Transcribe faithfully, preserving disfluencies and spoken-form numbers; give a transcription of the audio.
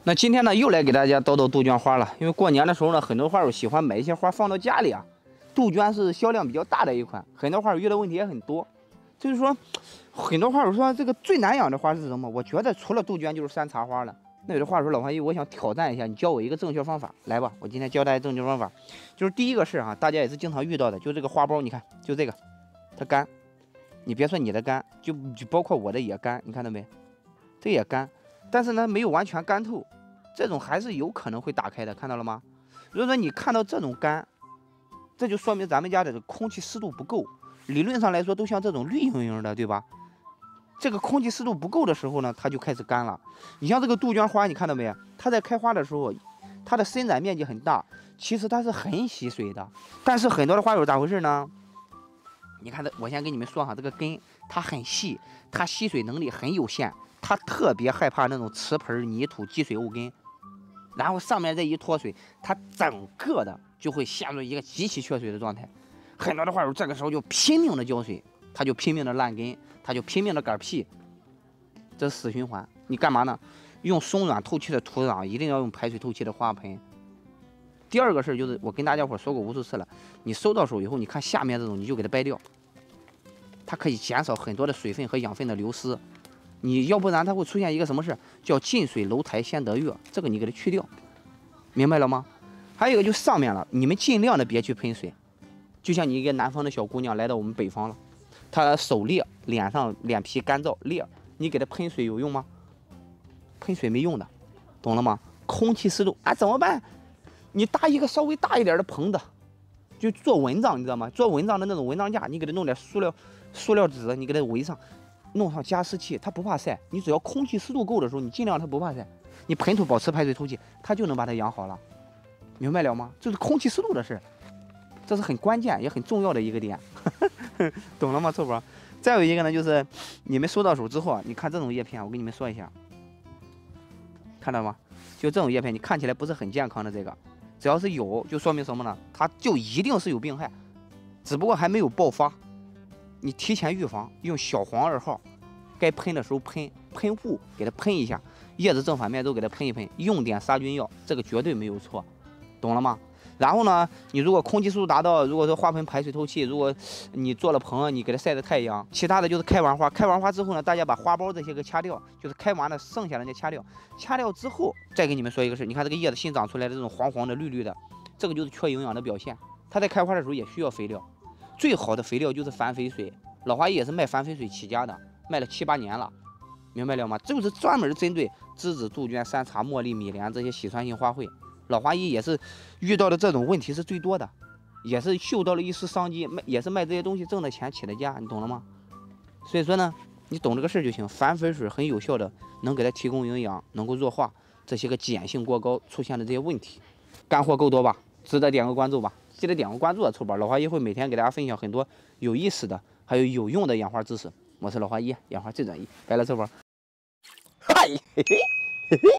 那今天呢，又来给大家叨叨杜鹃花了。因为过年的时候呢，很多花友喜欢买一些花放到家里啊。杜鹃是销量比较大的一款，很多花友遇到问题也很多。就是说，很多花友说这个最难养的花是什么？我觉得除了杜鹃就是山茶花了。那有的花友说，老花姨，我想挑战一下，你教我一个正确方法。来吧，我今天教大家正确方法。就是第一个是啊，大家也是经常遇到的，就这个花苞，你看，就这个，它干。你别说你的干，就就包括我的也干，你看到没？这也干。但是呢，没有完全干透，这种还是有可能会打开的，看到了吗？如果说你看到这种干，这就说明咱们家的空气湿度不够。理论上来说，都像这种绿莹莹的，对吧？这个空气湿度不够的时候呢，它就开始干了。你像这个杜鹃花，你看到没？它在开花的时候，它的伸展面积很大，其实它是很吸水的。但是很多的花友咋回事呢？你看这，我先跟你们说哈，这个根它很细，它吸水能力很有限。它特别害怕那种瓷盆、泥土、积水沤根，然后上面这一脱水，它整个的就会陷入一个极其缺水的状态。很多的花友这个时候就拼命的浇水，它就拼命的烂根，它就拼命的嗝屁，这是死循环。你干嘛呢？用松软透气的土壤，一定要用排水透气的花盆。第二个事就是我跟大家伙说过无数次了，你收到手以后，你看下面这种你就给它掰掉，它可以减少很多的水分和养分的流失。你要不然它会出现一个什么事，叫近水楼台先得月，这个你给它去掉，明白了吗？还有一个就上面了，你们尽量的别去喷水。就像你一个南方的小姑娘来到我们北方了，她手裂，脸上脸皮干燥裂，你给她喷水有用吗？喷水没用的，懂了吗？空气湿度啊怎么办？你搭一个稍微大一点的棚子，就做蚊帐，你知道吗？做蚊帐的那种蚊帐架，你给它弄点塑料塑料纸，你给它围上。弄上加湿器，它不怕晒。你只要空气湿度够的时候，你尽量它不怕晒。你盆土保持排水透气，它就能把它养好了，明白了吗？这是空气湿度的事，这是很关键也很重要的一个点，懂了吗，臭宝？再有一个呢，就是你们收到手之后，你看这种叶片，我跟你们说一下，看到吗？就这种叶片，你看起来不是很健康的这个，只要是有，就说明什么呢？它就一定是有病害，只不过还没有爆发。你提前预防，用小黄二号，该喷的时候喷，喷雾给它喷一下，叶子正反面都给它喷一喷，用点杀菌药，这个绝对没有错，懂了吗？然后呢，你如果空气湿度达到，如果说花盆排水透气，如果你做了棚，你给它晒着太阳，其他的就是开完花，开完花之后呢，大家把花苞这些给掐掉，就是开完了剩下的那掐掉，掐掉之后，再给你们说一个事，你看这个叶子新长出来的这种黄黄的、绿绿的，这个就是缺营养的表现，它在开花的时候也需要肥料。最好的肥料就是反肥水，老花姨也是卖反肥水起家的，卖了七八年了，明白了吗？就是专门针对栀子、杜鹃、山茶、茉莉、米莲这些喜酸性花卉，老花姨也是遇到的这种问题是最多的，也是嗅到了一丝商机，卖也是卖这些东西挣的钱起的家，你懂了吗？所以说呢，你懂这个事儿就行。反肥水很有效的能给它提供营养，能够弱化这些个碱性过高出现的这些问题。干货够多吧？值得点个关注吧。记得点个关注啊，臭宝！老花姨会每天给大家分享很多有意思的，还有有用的养花知识。我是老花姨，养花最专一。拜了，臭宝！嗨，嘿嘿，嘿嘿。